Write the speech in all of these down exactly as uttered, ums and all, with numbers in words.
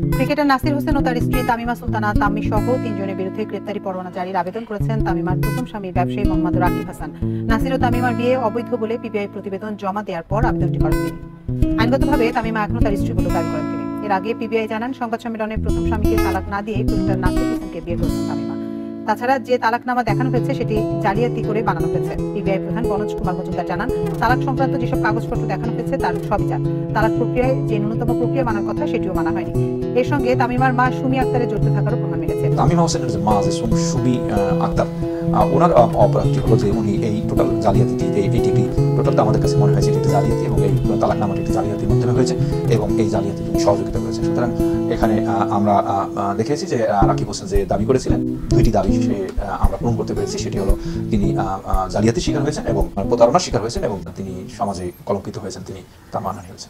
Cricketer Nasir Hossain ও তার স্ত্রী তামিমা সুলতানা তাম্মি সহ তিনজনের বিরুদ্ধে গ্রেপ্তারি পরোয়ানা জারির আবেদন করেছেন তামিমার প্রথম স্বামী ব্যবসায়ী মোহাম্মদ রাকিব হাসান। নাসির ও তামিমার বিয়ে অবৈধ বলে পিবিআই প্রতিবেদন জমা দেওয়ার পর আবেদনটি করেন তিনি। আইনগতভাবে তামিমা এখনো তার স্ত্রী বলে দাবি করেন তিনি। এর আগে পিবিআই জানান, সংবাদ সম্মেলনে প্রথম স্বামীকে তালাক না দিয়ে ক্রিকেটার নাসির হোসেনকে বিয়ে করেছেন তামিমা। তাছাড়া যে তালাকনামা দেখানো হয়েছে সেটি জালিয়াতি করে বানানো হয়েছে। পিবিআই প্রধান বনোজ কুমার মজুমদার জানান, তালাক সংক্রান্ত যেসব কাগজপত্র দেখানো হয়েছে তার সবই জাল। তালাক প্রক্রিয়ায় যে ন্যূনতম প্রক্রিয়া মানার কথা সেটিও মানা হয়নি। এর সঙ্গে তামিমার মা সুমি আক্তারের জড়িত থাকারও প্রমাণ মিলেছে। তামিমা হোসেনের যে মা যে সুমি আক্তার, ওনার অপরাধটি হলো যে উনি এই টোটাল জালিয়াতিটি এইটি একটি টোটালটা আমাদের কাছে মনে হয়েছে একটি জালিয়াতি এবং এই তালাকনামাটি একটি জালিয়াতির মাধ্যমে হয়েছে এবং এই জালিয়াতিতে উনি সহযোগিতা করেছেন। সুতরাং এখানে আমরা দেখেছি যে রাকিব হোসেন যে দাবি করেছিলেন, দুইটি দাবি সে আমরা পূরণ করতে পেরেছি। সেটি হলো তিনি জালিয়াতির শিকার হয়েছেন এবং প্রতারণার শিকার হয়েছেন এবং তিনি সমাজে কলঙ্কিত হয়েছেন, তিনি তার মানহানি হয়েছেন।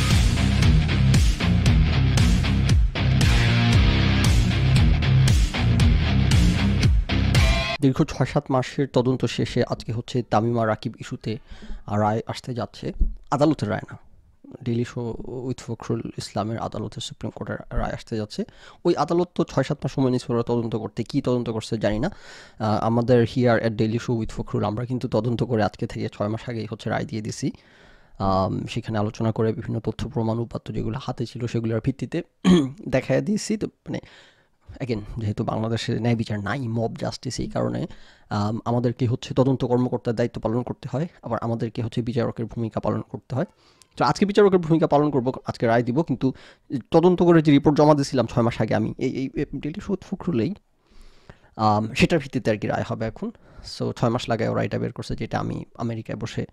দীর্ঘ ছয় সাত মাসের তদন্ত শেষে আজকে হচ্ছে তামিমা রাকিব ইস্যুতে রায় আসতে যাচ্ছে। আদালতের রায় না, ডেইলি শো উইথ ফখরুল ইসলামের আদালতে সুপ্রিম কোর্টের রায় আসতে যাচ্ছে। ওই আদালত তো ছয় সাত মাস সময় নিচ্ছে ওরা তদন্ত করতে, কী তদন্ত করছে জানি না। আমাদের here at daily show with Fakhrul আমরা কিন্তু তদন্ত করে আজকে থেকে ছয় মাস আগেই হচ্ছে রায় দিয়ে দিছি। সেখানে আলোচনা করে বিভিন্ন তথ্য প্রমাণ উপাত্ত যেগুলো হাতে ছিল সেগুলোর ভিত্তিতে দেখা দিয়েছি। তো মানে অ্যাগেন, যেহেতু বাংলাদেশে ন্যায় বিচার নাই, মব জাস্টিস, এই কারণে আমাদেরকে হচ্ছে তদন্ত কর্মকর্তার দায়িত্ব পালন করতে হয়, আবার আমাদেরকে হচ্ছে বিচারকের ভূমিকা পালন করতে হয়। তো আজকে বিচারকের ভূমিকা পালন করবো, আজকে রায় দিব। কিন্তু তদন্ত করে যে রিপোর্ট জমা দিয়েছিলাম ছয় মাস আগে আমি এই এই ডেইলি শো ফখরুলেই, সেটার ভিত্তিতে আর কি রায় হবে এখন। সো ছয় মাস লাগায় ও রায়টা বের করছে, যেটা আমি আমেরিকায় বসে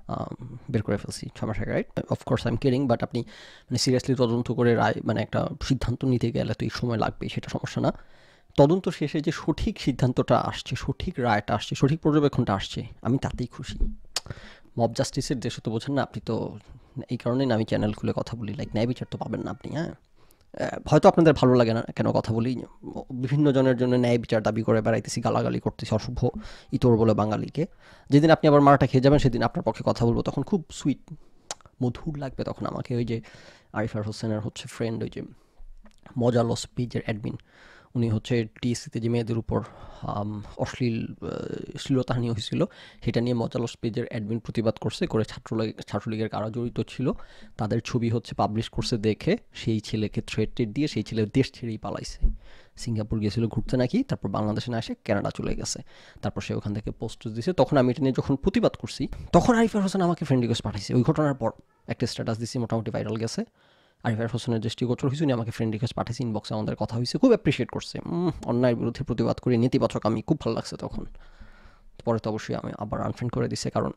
বের করে ফেলছি ছয় মাস আগে, right? Of course I am caring, but আপনি মানে সিরিয়াসলি তদন্ত করে রায় মানে একটা সিদ্ধান্ত নিতে গেলে তো এই সময় লাগবে, সেটা সমস্যা না। তদন্ত শেষে যে সঠিক সিদ্ধান্তটা আসছে, সঠিক রায়টা আসছে, সঠিক পর্যবেক্ষণটা আসছে, আমি তাতেই খুশি। মব জাস্টিসের দেশে তো বোঝেন না আপনি, তো এই কারণেই না আমি চ্যানেল খুলে কথা বলি, লাইক ন্যায় বিচার তো পাবেন না আপনি। হ্যাঁ, হয়তো আপনাদের ভালো লাগে না কেন কথা বলি, বিভিন্ন জনের জন্য ন্যায় বিচার দাবি করে বেড়াইতেছি, গালাগালি করতেছি, অশুভ ইতর বলে বাঙালিকে। যেদিন আপনি আবার মারাটা খেয়ে যাবেন সেদিন আপনার পক্ষে কথা বলবো, তখন খুব সুইট মধুর লাগবে তখন আমাকে। ওই যে আরিফার হোসেনের হচ্ছে ফ্রেন্ড, ওই যে মজালস পেজের অ্যাডমিন, উনি হচ্ছে টিএসসিতে যে মেয়েদের উপর অশ্লীল শ্লীলতাহানি হয়েছিল সেটা নিয়ে মজালস পেজের অ্যাডমিন প্রতিবাদ করছে, করে ছাত্রলীগ ছাত্রলীগের কারা জড়িত ছিল তাদের ছবি হচ্ছে পাবলিশ করছে দেখে সেই ছেলেকে থ্রেট টেট দিয়ে সেই ছেলে দেশ ছেড়েই পালাইছে। সিঙ্গাপুর গিয়েছিল ঘুরতে নাকি, তারপর বাংলাদেশে না এসে কানাডা চলে গেছে। তারপর সে ওখান থেকে পোস্ট দিয়েছে। তখন আমি এটা নিয়ে যখন প্রতিবাদ করছি, তখন আরিফার হোসেন আমাকে ফ্রেন্ড রিকোয়েস্ট পাঠাইছে। ওই ঘটনার পর একটা স্ট্যাটাস দিচ্ছি, মোটামুটি ভাইরাল গেছে। আরিফার হোসেনের দৃষ্টিগোচর হয়েছে, উনি আমাকে ফ্রেন্ড রিকোয়েস্ট পাঠিয়েছে, ইনবক্সে আমাদের কথা হয়েছে, খুব অ্যাপ্রিসিয়েট করছে। অন্যায়ের বিরুদ্ধে প্রতিবাদ করে নেতিবাচক, আমি খুব ভালো লাগছে তখন। পরে তো অবশ্যই আমি আবার আনফ্রেন্ড করে দিছে, কারণ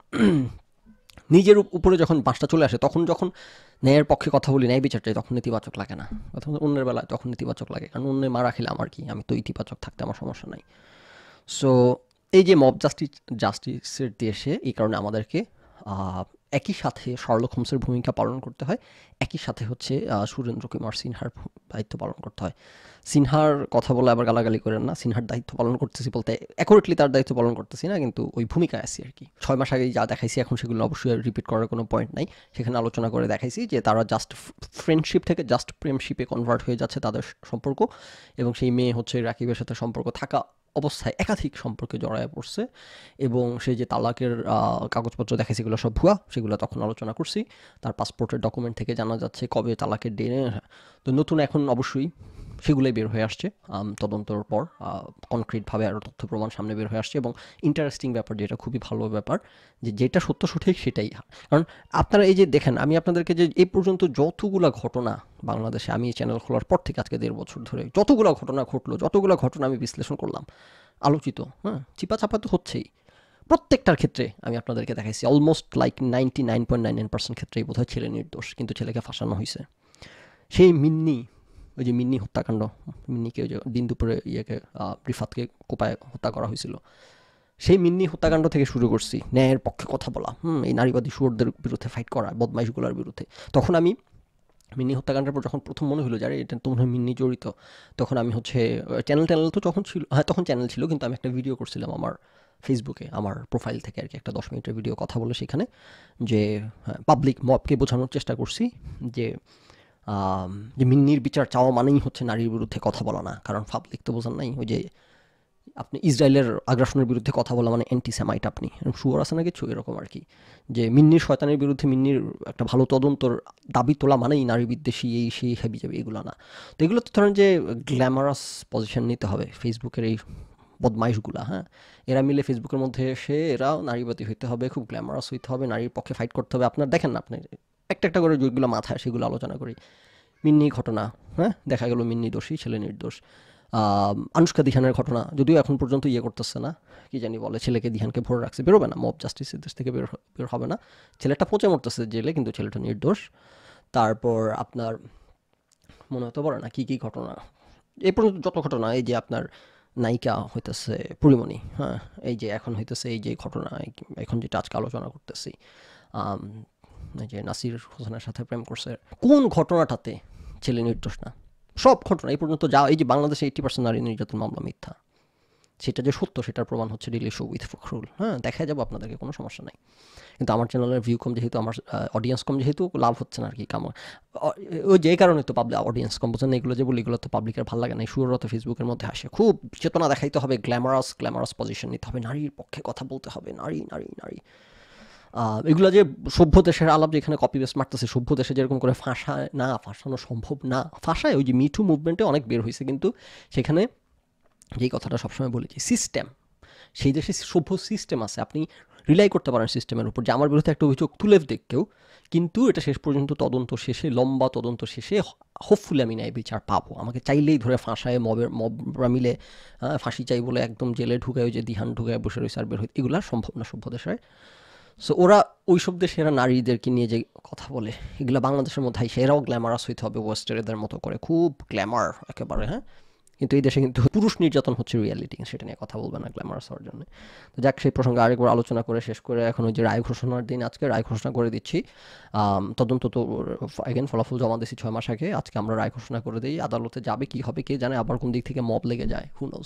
নিজের উপরে যখন বাসটা চলে আসে, তখন যখন ন্যায়ের পক্ষে কথা বলি, ন্যায় বিচার চাই, তখন নেতিবাচক লাগে না। তখন অন্যের বেলায় তখন নেতিবাচক লাগে, কারণ অন্য মারা খেলে আমার কি, আমি তো ইতিবাচক থাকতে আমার সমস্যা নাই। সো এই যে মব জাস্টিস জাস্টিসের দেশে, এই কারণে আমাদেরকে একই সাথে শার্লক হোমসের ভূমিকা পালন করতে হয়, একই সাথে হচ্ছে সুরেন্দ্র কুমার সিনহার দায়িত্ব পালন করতে হয়। সিনহার কথা বলে আবার গালাগালি করেন না, সিনহার দায়িত্ব পালন করতেছি বলতে অ্যাকুরেটলি তার দায়িত্ব পালন করতেছি না, কিন্তু ওই ভূমিকায় আছি আর কি। ছয় মাস আগে যা দেখাইছি এখন সেগুলো অবশ্যই রিপিট করার কোনো পয়েন্ট নাই। সেখানে আলোচনা করে দেখাইছি যে তারা জাস্ট ফ্রেন্ডশিপ থেকে জাস্ট প্রেমশিপে কনভার্ট হয়ে যাচ্ছে তাদের সম্পর্ক, এবং সেই মেয়ে হচ্ছে রাকিবের সাথে সম্পর্ক থাকা অবস্থায় একাধিক সম্পর্কে জড়ায় পড়ছে, এবং সেই যে তালাকের কাগজপত্র দেখে সেগুলো সব ভুয়া, সেগুলো তখন আলোচনা করছি। তার পাসপোর্টের ডকুমেন্ট থেকে জানা যাচ্ছে কবে তালাকের ডে। তো নতুন এখন অবশ্যই সেগুলোই বের হয়ে আসছে তদন্তর পর, কনক্রিটভাবে আরও তথ্য প্রমাণ সামনে বের হয়ে আসছে। এবং ইন্টারেস্টিং ব্যাপার, যেটা খুবই ভালো ব্যাপার, যে যেটা সত্য সঠিক সেটাই। কারণ আপনারা এই যে দেখেন, আমি আপনাদেরকে যে এই পর্যন্ত যতগুলো ঘটনা বাংলাদেশে, আমি চ্যানেল খোলার পর থেকে আজকে দেড় বছর ধরে যতগুলো ঘটনা ঘটলো, যতগুলো ঘটনা আমি বিশ্লেষণ করলাম, আলোচিত, হ্যাঁ, চিপা চাপা তো হচ্ছেই, প্রত্যেকটার ক্ষেত্রে আমি আপনাদেরকে দেখাইছি almost like ninety nine point nine nine percent ক্ষেত্রেই বোধ হয় ছেলে নির্দোষ, কিন্তু ছেলেকে ফাঁসানো হয়েছে। সেই মিন্নি, ওই যে মিন্নি হত্যাকাণ্ড, মিন্নিকে ওই যে দিন দুপুরে ইয়েকে রিফাতকে কোপায় হত্যা করা হয়েছিল, সেই মিন্নি হত্যাকাণ্ড থেকে শুরু করছি ন্যায়ের পক্ষে কথা বলা, হুম এই নারীবাদী শুয়োরদের বিরুদ্ধে ফাইট করা, বদমাইশগুলোর বিরুদ্ধে। তখন আমি মিন্নি হত্যাকাণ্ডের পর যখন প্রথম মনে হলো যে এটা তো মনে হয় মিন্নি জড়িত, তখন আমি হচ্ছে চ্যানেল ট্যানেল তো তখন ছিল, হ্যাঁ তখন চ্যানেল ছিল, কিন্তু আমি একটা ভিডিও করছিলাম আমার ফেসবুকে, আমার প্রোফাইল থেকে আর কি, একটা দশ মিনিটের ভিডিও কথা বলে সেখানে যে পাবলিক মবকে বোঝানোর চেষ্টা করছি যে আম, যে মিন্নির বিচার চাওয়া মানেই হচ্ছে নারীর বিরুদ্ধে কথা বলা না, কারণ পাবলিক তো বোঝেন নাই ওই যে আপনি ইসরায়েলের আগ্রাসনের বিরুদ্ধে কথা বলা মানে অ্যান্টিসেমাইট, আপনি শুয়োর আছে না কিছু এরকম আর কি, যে মিন্নির শয়তানের বিরুদ্ধে মিন্নির একটা ভালো তদন্তর দাবি তোলা মানেই নারী বিদ্বেষী এই সেই হেবি যাবে, এগুলো না। তো এগুলো তো ধরেন যে গ্ল্যামারাস পজিশন নিতে হবে ফেসবুকের এই বদমাইশগুলা, হ্যাঁ, এরা মিলে ফেসবুকের মধ্যে এসে এরাও নারীবাদী হইতে হবে, খুব গ্ল্যামারাস হইতে হবে, নারীর পক্ষে ফাইট করতে হবে। আপনার দেখেন না, আপনি একটা একটা করে যেগুলো মাথায় সেগুলো আলোচনা করি। মিন্নি ঘটনা, হ্যাঁ, দেখা গেল মিন্নি দোষী, ছেলে নির্দোষ। আনুষ্কা দিহানের ঘটনা, যদিও এখন পর্যন্ত ইয়ে করতেছে না, কি জানি বলে, ছেলেকে দিহানকে ভরে রাখছে, বেরোবে না, মব জাস্টিসের দেশ থেকে বের বের হবে না, ছেলেটা পচে মরতেছে জেলে, কিন্তু ছেলেটা নির্দোষ। তারপর আপনার মনে হতে পারে না কী কী ঘটনা, এই পর্যন্ত যত ঘটনা, এই যে আপনার নায়িকা হইতেছে পরিমণি, হ্যাঁ, এই যে এখন হইতেছে এই যে ঘটনা, এখন যেটা আজকে আলোচনা করতেছি, এই যে নাসির হোসেনের সাথে প্রেম করছে, কোন ঘটনাটাতে ছেলে নির্দোষ না? সব ঘটনা এই পর্যন্ত যা, এই যে বাংলাদেশে এইটি পার্সেন্ট নারী নির্যাতন মামলা মিথ্যা, সেটা যে সত্য সেটার প্রমাণ হচ্ছে ডেইলি শো উইথ ফখরুল। হ্যাঁ, দেখা যাবো আপনাদেরকে, কোনো সমস্যা নাই। কিন্তু আমার চ্যানেলের ভিউ কম যেহেতু, আমার অডিয়েন্স কম যেহেতু, লাভ হচ্ছে না আর কি, কাম ওই যে কারণে তো পাবলিক অডিয়েন্স কম, বোঝেন, এগুলো যে বলি এগুলো তো পাবলিকের ভালো লাগে না। সুররা তো ফেসবুকের মধ্যে আসে, খুব চেতনা দেখাইতে হবে, গ্ল্যামারাস গ্ল্যামারাস পজিশন নিতে হবে, নারীর পক্ষে কথা বলতে হবে, নারী নারী নারী। এগুলো যে সভ্য দেশের আলাপ যেখানে কপি পেস্ট মারতেছে, সভ্য দেশে যেরকম করে ফাঁসায় না, ফাঁসানো সম্ভব না, ফাঁসায় ওই যে মিটু মুভমেন্টে অনেক বের হয়েছে, কিন্তু সেখানে যেই কথাটা সবসময় বলেছি, সিস্টেম, সেই দেশে সভ্য সিস্টেম আছে, আপনি রিলাই করতে পারেন সিস্টেমের উপর, যে আমার বিরুদ্ধে একটা অভিযোগ তুলে দেখ কেউ, কিন্তু এটা শেষ পর্যন্ত তদন্ত শেষে, লম্বা তদন্ত শেষে হোপফুলি আমি ন্যায় বিচার পাবো। আমাকে চাইলেই ধরে ফাঁসায়, মবের মবরা মিলে ফাঁসি চাই বলে একদম জেলে ঢুকায়, ওই যে দিহান ঢুকায় বসে রয়েছে আর বের হইতে, এগুলো সম্ভব না সভ্য দেশে। সো ওরা ওই সব দেশে এরা নারীদেরকে নিয়ে যে কথা বলে, এগুলো বাংলাদেশের মধ্যে আইসে এরাও গ্ল্যামারাস হইতে হবে ওয়েস্টের এদের মতো করে, খুব গ্ল্যামার একেবারে, হ্যাঁ, কিন্তু এই দেশে কিন্তু পুরুষ নির্যাতন হচ্ছে রিয়ালিটি, সেটা নিয়ে কথা বলবে না গ্ল্যামারাস হওয়ার জন্য। তো যাক, সেই প্রসঙ্গে আরেকবার আলোচনা করে শেষ করে এখন ওই যে রায় ঘোষণার দিন, আজকে রায় ঘোষণা করে দিচ্ছি। তদন্ত তো এগেন ফলাফল জমা দিচ্ছি ছয় মাস আগে, আজকে আমরা রায় ঘোষণা করে দিই, আদালতে যাবে কি হবে কে জানে, আবার কোন দিক থেকে মব লেগে যায়, হু নোজ।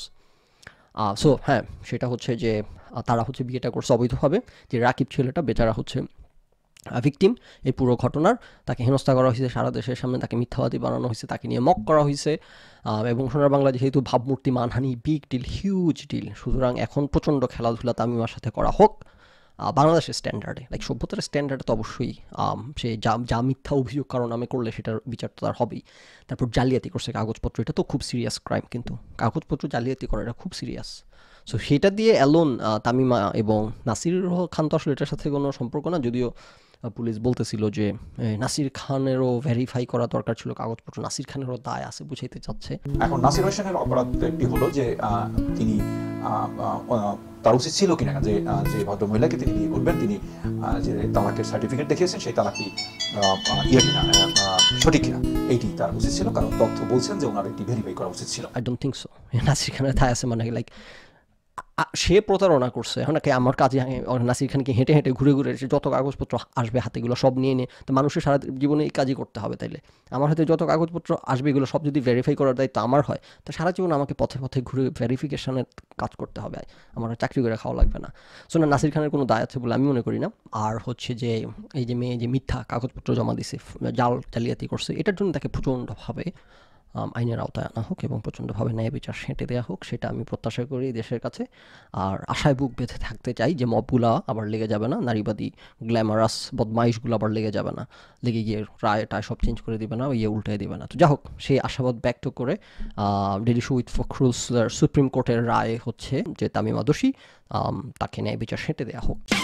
সো হ্যাঁ, সেটা হচ্ছে যে তারা হচ্ছে বিয়েটা করছে অবৈধভাবে, যে রাকিব ছেলেটা বেচারা হচ্ছে ভিকটিম এই পুরো ঘটনার, তাকে হেনস্থা করা হয়েছে সারা দেশের সামনে, তাকে মিথ্যাবাদী বানানো হয়েছে, তাকে নিয়ে মক করা হয়েছে, এবং সোনার বাংলা যেহেতু ভাবমূর্তি মানহানি বিগ ডিল, হিউজ ডিল, সুতরাং এখন প্রচণ্ড খেলাধুলা তামিমার সাথে করা হোক বাংলাদেশের স্ট্যান্ডার্ডে, লাইক সভ্যতার স্ট্যান্ডার্ডে তো অবশ্যই সে যা যা মিথ্যা অভিযোগ কারণ আমি করলে সেটার বিচার তো তার হবেই। তারপর জালিয়াতি করছে কাগজপত্র, এটা তো খুব সিরিয়াস ক্রাইম, কিন্তু কাগজপত্র জালিয়াতি করা এটা খুব সিরিয়াস। সো সেটা দিয়ে অ্যালোন তামিমা এবং নাসির খান তো আসলে এটার সাথে কোনো সম্পর্ক না, যদিও পুলিশ বলতেছিল যে নাসির খানেরও ভেরিফাই করা দরকার ছিল কাগজপত্র, নাসির খানেরও দায় আছে বুঝাইতে চাচ্ছে। এখন নাসির হোসেনের অপরাধ একটি হলো যে তিনি তার উচিত ছিল কিনা যে যে ভদ্রমহিলাকে তিনি বিয়ে করবেন তিনি যে তালাকের সার্টিফিকেট দেখিয়েছেন সেই তালাকটি ইয়ে কিনা, সঠিক কিনা, এইটি তার উচিত ছিল, কারণ তথ্য বলছেন যে ওনার এটি ভেরিফাই করা উচিত ছিল। I don't think so, Nasir খানের দায় আছে মানে লাইক সে প্রতারণা করছে, এখন নাকি আমার কাজে নাসির খানকে হেঁটে হেঁটে ঘুরে ঘুরে সে যত কাগজপত্র আসবে হাতেগুলো সব নিয়ে নিয়ে, তো মানুষের সারা জীবনে এই কাজই করতে হবে, তাইলে আমার হাতে যত কাগজপত্র আসবে এগুলো সব যদি ভেরিফাই করার দায়িত্ব আমার হয়, তো সারা জীবন আমাকে পথে পথে ঘুরে ভেরিফিকেশনের কাজ করতে হবে, আমার চাকরি করে খাওয়া লাগবে না। সো না, নাসির খানের কোনো দায় আছে বলে আমি মনে করি না। আর হচ্ছে যে এই যে মেয়ে যে মিথ্যা কাগজপত্র জমা দিছে, জাল জালিয়াতি করছে, এটার জন্য তাকে প্রচণ্ডভাবে আইনের আওতায় আনা হোক এবং প্রচণ্ডভাবে ন্যায় বিচার সেঁটে দেওয়া হোক, সেটা আমি প্রত্যাশা করি দেশের কাছে। আর আশায় বুক বেঁধে থাকতে চাই যে মবগুলা আবার লেগে যাবে না, নারীবাদী গ্ল্যামারাস বদমাইশগুলো আবার লেগে যাবে না, লেগে গিয়ে রায় টায় সব চেঞ্জ করে দিবে না, ইয়ে উল্টাই দিবে না। তো যাই হোক, সেই আশাবাদ ব্যক্ত করে daily show with Fakhrul supreme কোর্টের রায় হচ্ছে যে তামিমা দোষী, তাকে ন্যায় বিচার সেঁটে দেওয়া হোক।